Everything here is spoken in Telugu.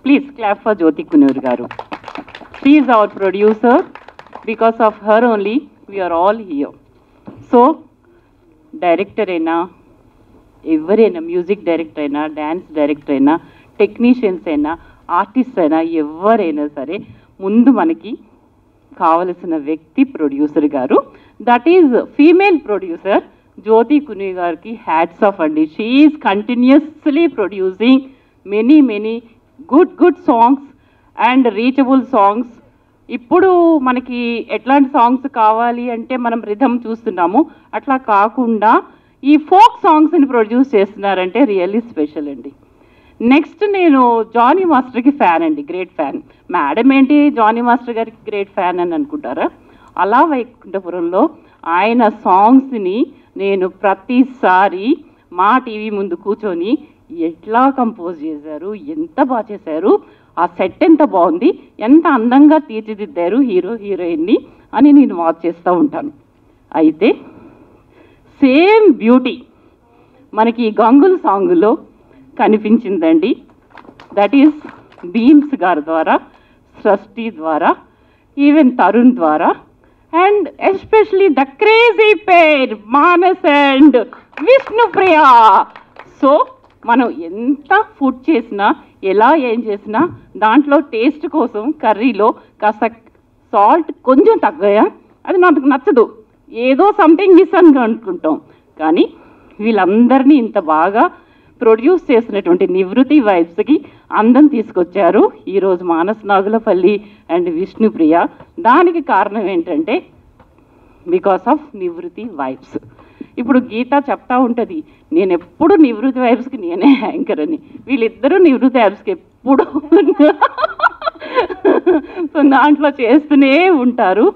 Please clap for Jyothi Kunur garu. She is our producer. Because of her only we are all here. So director అయినా, ఎవరైనా, మ్యూజిక్ డైరెక్టర్ అయినా, డ్యాన్స్ డైరెక్టర్ అయినా, టెక్నీషియన్స్ అయినా, ఆర్టిస్ట్ అయినా, ఎవరైనా సరే ముందు మనకి కావలసిన వ్యక్తి producer garu. That is female producer Jyothi Kuni గారికి హ్యాట్స్ ఆఫ్ అండి. She is continuously producing many good songs and reachable songs. ఇప్పుడు మనకి ఎట్లాంటి సాంగ్స్ కావాలి అంటే మనం రిథమ్ చూస్తున్నాము, అట్లా కాకుండా ఈ ఫోక్ సాంగ్స్ని ప్రొడ్యూస్ చేస్తున్నారంటే రియల్లీ స్పెషల్ అండి. నెక్స్ట్ నేను జానీ మాస్టర్కి ఫ్యాన్ అండి, గ్రేట్ ఫ్యాన్. మేడం ఏంటి జానీ మాస్టర్ గారికి గ్రేట్ ఫ్యాన్ అని అనుకుంటారా? అలా వైకుంఠపురంలో ఆయన సాంగ్స్ని నేను ప్రతిసారి మా టీవీ ముందు కూర్చొని ఎట్లా కంపోజ్ చేశారు, ఎంత బాగా చేశారు, ఆ సెట్ ఎంత బాగుంది, ఎంత అందంగా తీర్చిదిద్దారు హీరో హీరోయిన్ని అని నేను వాచ్ చేస్తూ ఉంటాను. అయితే సేమ్ బ్యూటీ మనకి గంగులు సాంగ్లో కనిపించిందండి. దట్ ఈస్ బీమ్స్ గారి ద్వారా, సృష్టి ద్వారా, ఈవెన్ తరుణ్ ద్వారా, and especially the crazy pair Manas and Vishnu Priya. So మనం ఎంత ఫుడ్ చేసినా, ఎలా ఏం చేసినా దాంట్లో టేస్ట్ కోసం కర్రీలో కాస్త సాల్ట్ కొంచెం తగ్గాయా అది నాకు నచ్చదు, ఏదో సంథింగ్ మిస్ అని అనుకుంటాం. కానీ వీళ్ళందరినీ ఇంత బాగా ప్రొడ్యూస్ చేసినటువంటి నివృత్తి వైబ్స్కి అందం తీసుకొచ్చారు ఈరోజు మానస్, నాగులపల్లి అండ్ విష్ణుప్రియ. దానికి కారణం ఏంటంటే బికాస్ ఆఫ్ నివృత్తి వైబ్స్. ఇప్పుడు గీత చెప్తా ఉంటుంది, నేను ఎప్పుడు నివృత్తి వైబ్స్కి నేనే యాంకర్ అని. వీళ్ళిద్దరూ నివృత్తి వైబ్స్కి ఎప్పుడు సో దాంట్లో చేస్తూనే ఉంటారు.